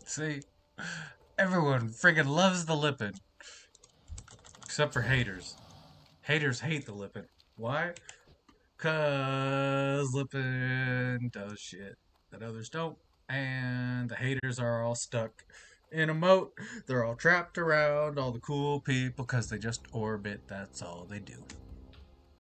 See? Everyone friggin' loves the Lippen. Except for haters. Haters hate the Lippen. Why? Cause Lippen does shit that others don't. And the haters are all stuck in a moat. They're all trapped around all the cool people because they just orbit. That's all they do.